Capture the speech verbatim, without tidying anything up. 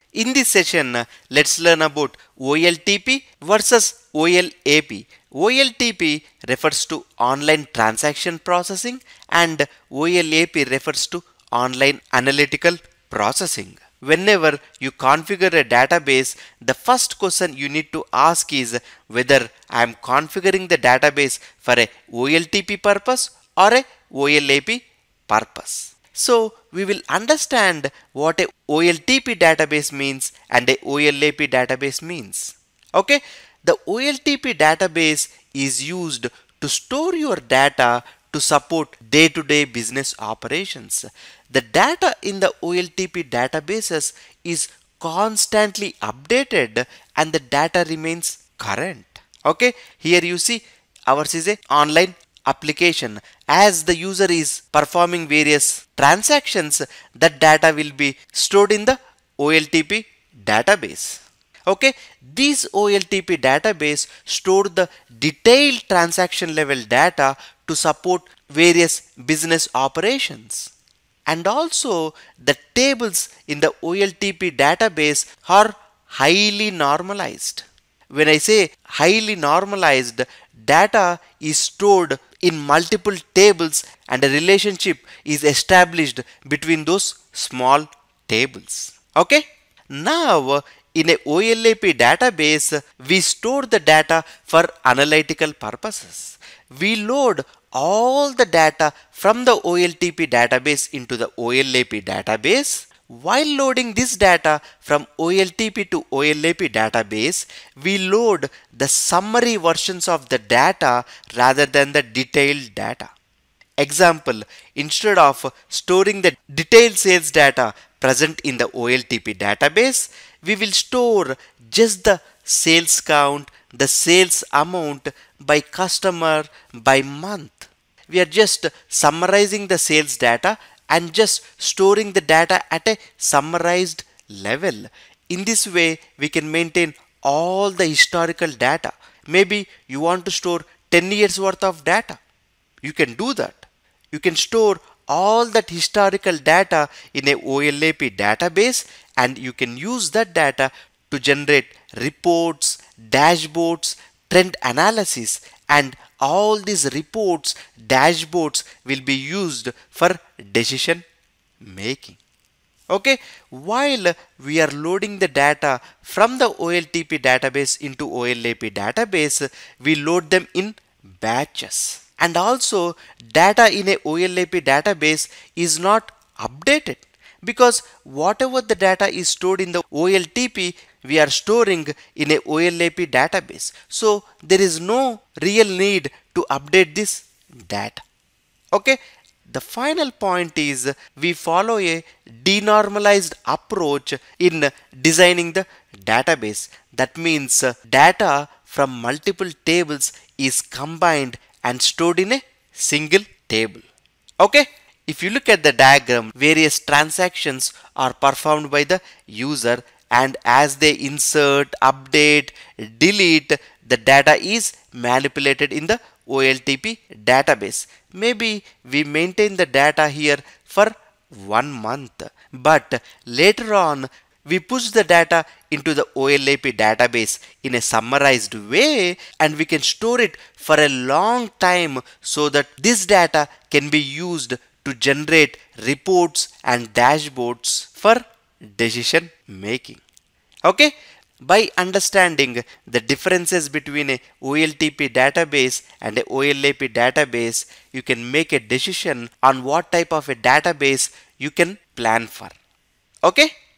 In this session, uh, let's learn about O L T P versus O L A P. O L T P refers to online transaction processing and O L A P refers to online analytical processing. Whenever you configure a database, the first question you need to ask is whether I am configuring the database for a O L T P purpose or a O L A P purpose. So we will understand what a O L T P database means and a O L A P database means. Okay, the O L T P database is used to store your data to support day-to-day business operations. The data in the O L T P databases is constantly updated and the data remains current. Okay, here you see ours is a online application. As the user is performing various transactions, that data will be stored in the O L T P database. Okay, this O L T P database store the detailed transaction level data to support various business operations. And also the tables in the O L T P database are highly normalized. When I say highly normalized, data is stored in multiple tables and a relationship is established between those small tables. Okay? Now in a O L A P database, we store the data for analytical purposes. We load all the data from the O L T P database into the O L A P database. While loading this data from O L T P to O L A P database, we load the summary versions of the data rather than the detailed data. Example, instead of storing the detailed sales data present in the O L T P database, we will store just the sales count, the sales amount by customer, by month. We are just summarizing the sales data and just storing the data at a summarized level. In this way, we can maintain all the historical data. Maybe you want to store ten years worth of data. You can do that. You can store all that historical data in a O L A P database and you can use that data to generate reports, dashboards, trend analysis, and all these reports, dashboards will be used for decision making. Okay, while we are loading the data from the O L T P database into O L A P database, we load them in batches. And also data in a O L A P database is not updated because whatever the data is stored in the O L T P, we are storing in a O L A P database. So there is no real need to update this data. Okay, the final point is we follow a denormalized approach in designing the database. That means data from multiple tables is combined and stored in a single table. Okay, if you look at the diagram, various transactions are performed by the user, and as they insert, update, delete, the data is manipulated in the O L T P database. Maybe we maintain the data here for one month, but later on we push the data into the O L A P database in a summarized way and we can store it for a long time so that this data can be used to generate reports and dashboards for decision making. Okay, by understanding the differences between a O L T P database and a O L A P database, you can make a decision on what type of a database you can plan for. Okay.